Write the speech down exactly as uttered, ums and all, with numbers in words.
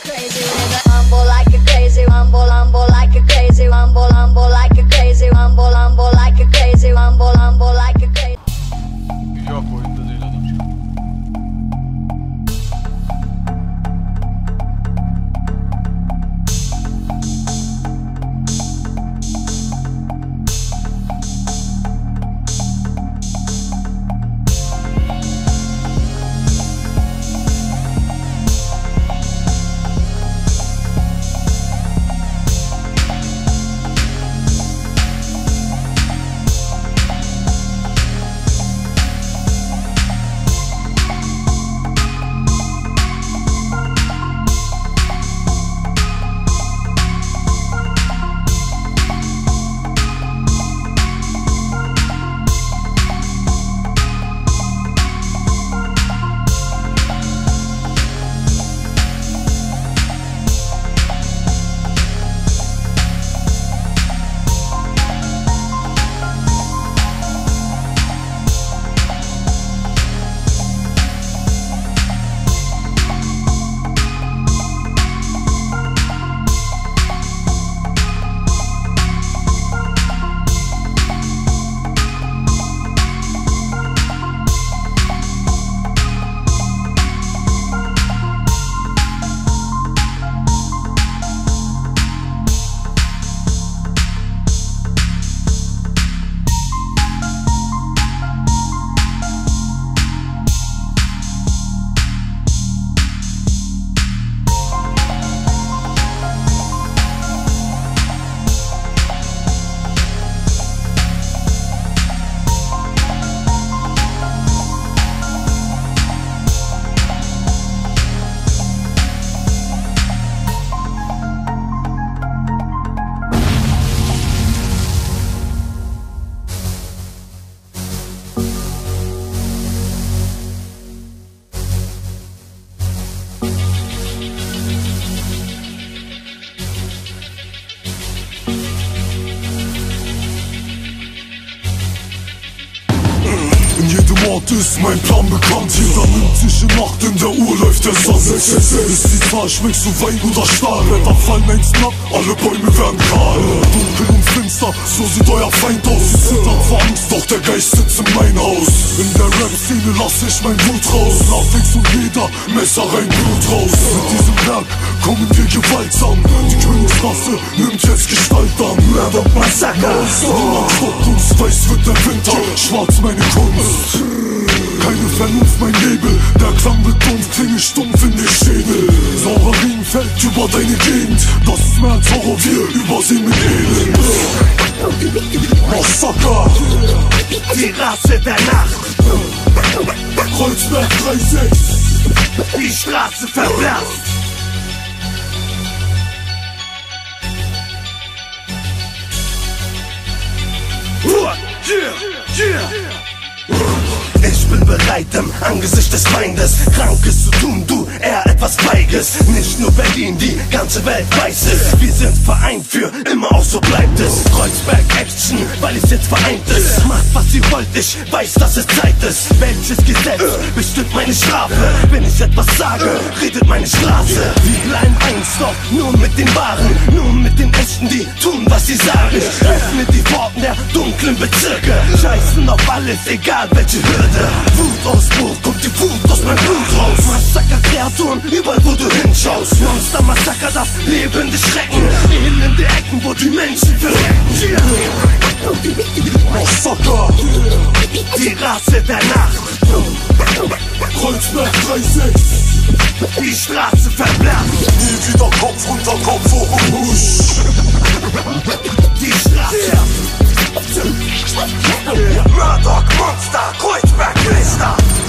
crazy with a rumble like a crazy rumble, rumble like a crazy rumble, rumble like a crazy rumble, rumble like a crazy rumble, rumble like a crazy. Yok oyunda değil adam. In jedem Ort ist mein Plan bekannt. Jeder nimmt sich in Acht, in der Uhr läuft der Sand. Ist die Zahl, schmeckst du Wein oder Stahl? Blätter fallen einzeln ab, alle Bäume werden kahl. Dunkel und finster, so sieht euer Feind aus. Sie zittern vor Angst, doch der Geist sitzt in mein Haus. In der Rap-Szene lass ich mein Blut raus. Nachwächst und jeder, Messer rein, Blut raus. Mit diesem Werk kommen wir gewaltsam. Die Königsrasse nimmt jetzt Gestalt an. Murder Massaker. Niemand stoppt uns, weiß wird der Winter. Schwarz meine Kunst. Keine Vernunft, mein Nebel. Der Klang wird dumpf, klinge stumpf in den Schädel. Saurer Regen fällt über deine Gegend. Das ist mehr als Horror, wir übersehen mit Elend. Massaker. Die Rasse der Nacht. Kreuzberg drei sechs. Die Straße verblasst. Yeah, yeah. Ich bin bereit im Angesicht des Feindes Krankes zu tun, du eher etwas Feiges. Nicht nur Berlin, die ganze Welt weiß es. Wir sind vereint für immer, auch so bleibt es. Kreuzberg Action, weil es jetzt vereint ist. Macht was ihr wollt, ich weiß, dass es Zeit ist. Welches Gesetz bestimmt meine Strafe? Wenn ich etwas sage, redet meine Straße. Wir bleiben eins, doch nur mit den Wahren. Nur mit den Echten, die tun, was sie sagen. Öffne die Pforten der dunklen Bezirke. Scheißen auf alles, egal welche Hürde. Wutausbruch, kommt die Wut aus meinem Blut raus. Massaker-Kreaturen, überall wo du hinschaust. Monster-Massaker, das lebende Schrecken. Elende Ecken, wo die Menschen verrecken. Yeah. Massaker. Die Rasse der Nacht. Kreuzberg drei sechs. Die Straße verblasst. Nie wieder Kopf unter Kopf hoch und husch. Die Straße. Murdoch, Monster, Kreuzberg, Lister.